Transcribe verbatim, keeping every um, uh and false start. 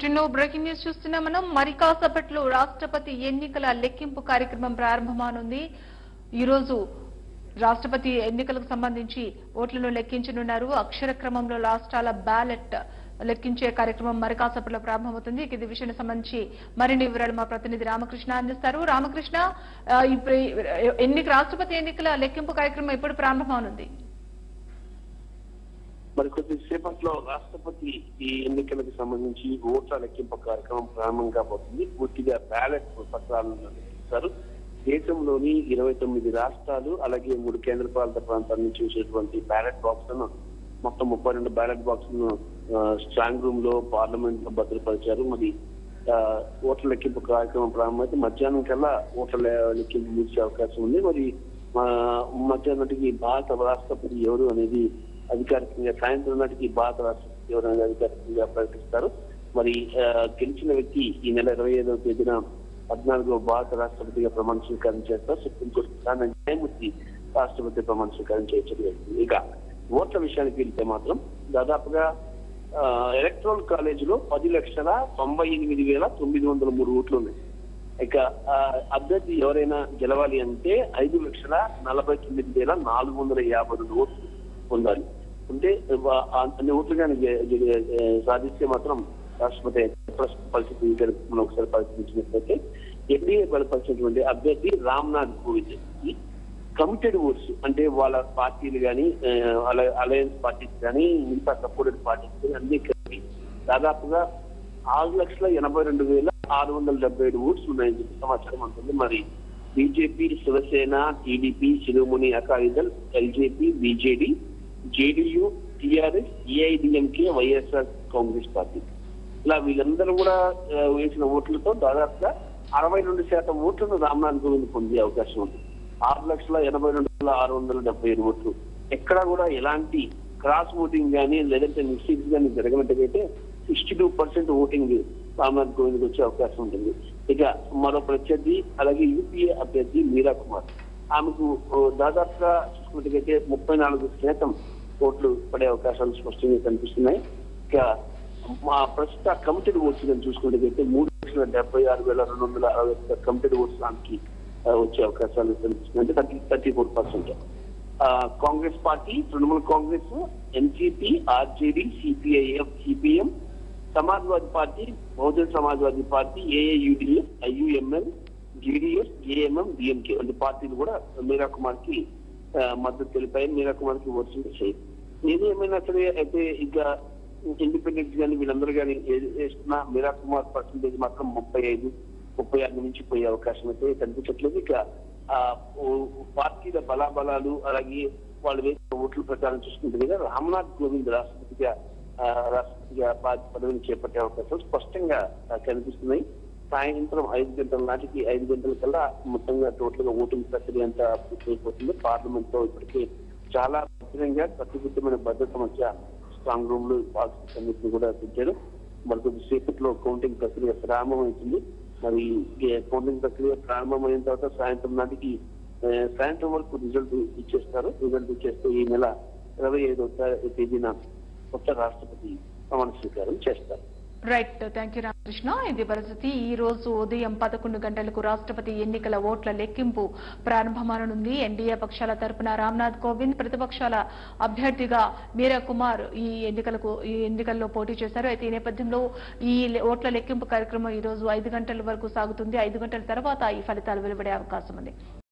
Bulletin లో breaking news చూస్తున్నాం. మనం మరి కాసేపట్లో రాష్ట్రపతి ఎన్నికల లెక్కింపు కార్యక్రమం ప్రారంభమానుంది. ఈ రోజు రాష్ట్రపతి ఎన్నికలకు సంబంధించి ఓట్లను లెక్కించనున్నారు. అక్షర క్రమంలో రాష్ట్రాల బ్యాలెట్ లెక్కించే కార్యక్రమం మరి కాసేపట్లో ప్రారంభమవుతుంది. ఇది విషయానికి సంబంధించి మరిన్ని వివరాలు మా ప్రతినిధి రామకృష్ణ అందిస్తారు. రామకృష్ణ, ఇప్పుడు ఎన్నిక రాష్ట్రపతి ఎన్నికల లెక్కింపు కార్యక్రమం ఎప్పుడు ప్రారంభమవునుంది? మరి కొద్దిసేపట్లో రాష్ట్రపతి ఈ ఎన్నికలకు సంబంధించి ఓట్ల లెక్కింపు కార్యక్రమం ప్రారంభం కాబోతుంది. పూర్తిగా బ్యాలెట్ పత్రాలను లెక్కిస్తారు. దేశంలోని ఇరవై తొమ్మిది రాష్ట్రాలు అలాగే మూడు కేంద్రపాలిత ప్రాంతాల నుంచి వచ్చేటువంటి బ్యాలెట్ బాక్స్లను మొత్తం ముప్పై రెండు బ్యాలెట్ బాక్స్లను స్ట్రాంగ్ రూమ్ లో పార్లమెంట్ లో భద్రపరిచారు. మరి ఓట్ల లెక్కింపు కార్యక్రమం ప్రారంభమైతే మధ్యాహ్నం కల్లా ఓట్ల లెక్కింపు ముగిసే అవకాశం ఉంది. మరి మధ్యాహ్నాటికి భారత రాష్ట్రపతి ఎవరు అనేది అధికారికంగా, సాయంత్రం నాటికి భారత రాష్ట్రపతి ఎవరు అనేది అధికారికంగా ప్రకటిస్తారు. మరి గెలిచిన వ్యక్తి ఈ నెల ఇరవై ఐదవ తేదీన పద్నాలుగో భారత రాష్ట్రపతిగా ప్రమాణ స్వీకారం చేస్తారు. సుప్రీంకోర్టు ప్రధాన న్యాయమూర్తి రాష్ట్రపతి ప్రమాణ స్వీకారం చేయడం. ఇక ఓట్ల విషయానికి వెళ్తే మాత్రం దాదాపుగా ఎలక్ట్రల్ కాలేజ్ లో పది లక్షల తొంభై ఎనిమిది వేల తొమ్మిది వందల మూడు ఓట్లు ఉన్నాయి. ఇక అభ్యర్థి ఎవరైనా గెలవాలి అంటే ఐదు లక్షల నలభై తొమ్మిది వేల నాలుగు వందల యాభై రెండు ఓట్లు పొందాలి. అంటే అన్ని ఓట్లు కానీ సాధిస్తే మాత్రం రాష్ట్రపతి పరిస్థితి మనం ఒకసారి పరిశీలించినట్లయితే ఎన్డీఏ బలపరిచినటువంటి అభ్యర్థి రామ్నాథ్ కోవింద్ కమిటెడ్ ఓట్స్, అంటే వాళ్ళ పార్టీలు కానీ అలయన్స్ పార్టీస్ కానీ మిగతా సపోర్టెడ్ పార్టీస్ కానీ అన్ని కలిపి దాదాపుగా ఆరు లక్షల ఎనభై రెండు వేల ఆరు వందల డెబ్బై ఏడు ఓట్స్ ఉన్నాయని చెప్పి సమాచారం ఉంటుంది. మరి BJP, Shiv Sena, TDP, Shiromani Akali Dal, LJP, BJD, JDU, TRS, AIADMK, YSR Congress party ఇలా వీళ్ళందరూ కూడా వేసిన ఓట్లతో దాదాపుగా అరవై రెండు శాతం ఓట్లను రామ్నాథ్ కోవింద్ పొందే అవకాశం ఉంది. ఆరు లక్షల ఎనభై రెండు వేల ఆరు వందల డెబ్బై ఏడు ఓట్లు. ఎక్కడా కూడా ఎలాంటి క్రాస్ ఓటింగ్ కానీ లేదంటే మిస్టేక్స్ కానీ జరగనట్టుగైతే sixty two percent voting Ramnath Kovind వచ్చే అవకాశం ఉంటుంది. ఇక మరో ప్రత్యర్థి అలాగే యూపీఏ అభ్యర్థి మీరా కుమార్, ఆమెకు దాదాపుగా చూసుకున్నట్టుగైతే ముప్పై నాలుగు శాతం ఓట్లు పడే అవకాశాలు స్పష్టంగా కనిపిస్తున్నాయి. ఇక మా ప్రస్తుత కమిటెడ్ ఓట్స్ కానీ చూసుకున్నట్టుగైతే మూడు లక్షల డెబ్బై ఆరు వేల రెండు వందల అరవై కమిటెడ్ ఓట్స్ ఆమెకి వచ్చే అవకాశాలు కనిపిస్తున్నాయి. అంటే thirty thirty four percent. Congress party, Trinamool Congress, NCP, RJD, CPIF, CPM, Samajwadi party, Bahujan Samajwadi party, AIUDF, IUML, JDS, AMM, DMK వంటి పార్టీలు కూడా మీరా కుమార్ కి మద్దతు తెలిపాయి. మీరా కుమార్ కి ఓట్స్ వచ్చాయి. ఏది ఏమైనా సరే అయితే ఇక ఇండిపెండెంట్స్ కానీ వీళ్ళందరూ కానీ వేస్తున్న మీరా కుమార్ పర్సంటేజ్ మాత్రం ముప్పై ఐదు ముప్పై ఆరు నుంచి పోయే అవకాశం అయితే కనిపించట్లేదు. ఇక ఆ పార్టీల బలాబలాలు అలాగే వాళ్ళు వేసిన ఓట్ల ప్రకారం చూసుకుంటే కదా రామ్నాథ్ కోవింద్ రాష్ట్రపతిగా రాష్ట్రపతిగా పదవిని చేపట్టే అవకాశాలు స్పష్టంగా కనిపిస్తున్నాయి. సాయంత్రం ఐదు గంటల నాటికి ఐదు గంటల కల్లా మొత్తంగా టోటల్ గా ఓటింగ్ ప్రక్రియ అంతా పూర్తయిపోతుంది. పార్లమెంట్ లో ఇప్పటికే చాలా భద్రంగా కట్టుదిట్టమైన భద్రత మధ్య స్ట్రాంగ్ రూమ్ లో బాక్స్ అన్నింటినీ కూడా పెట్టారు. మరి కొద్దిసేపట్లో కౌంటింగ్ ప్రక్రియ ప్రారంభమవుతుంది. మరి కౌంటింగ్ ప్రక్రియ ప్రారంభమైన తర్వాత సాయంత్రం నాటికి సాయంత్రం వరకు రిజల్ట్ ఇచ్చేస్తారు. రిజల్ట్ ఇచ్చేస్తే ఈ నెల ఇరవై ఐదవ తేదీన కొత్త రాష్ట్రపతి ప్రమాణ స్వీకారం చేస్తారు. Right, thank you Ramakrishna. ఇది పరిస్థితి. ఈ రోజు ఉదయం పదకొండు గంటలకు రాష్ట్రపతి ఎన్నికల ఓట్ల లెక్కింపు ప్రారంభమానుంది. ఎన్డీఏ పక్షాల తరపున రామ్నాథ్ కోవింద్, ప్రతిపక్షాల అభ్యర్థిగా మీరా కుమార్ ఈ ఎన్నికలకు ఈ ఎన్నికల్లో పోటీ చేశారు. అయితే ఈ నేపథ్యంలో ఈ ఓట్ల లెక్కింపు కార్యక్రమం ఈ రోజు ఐదు గంటల వరకు సాగుతుంది. ఐదు గంటల తర్వాత ఈ ఫలితాలు వెలువడే అవకాశం ఉంది.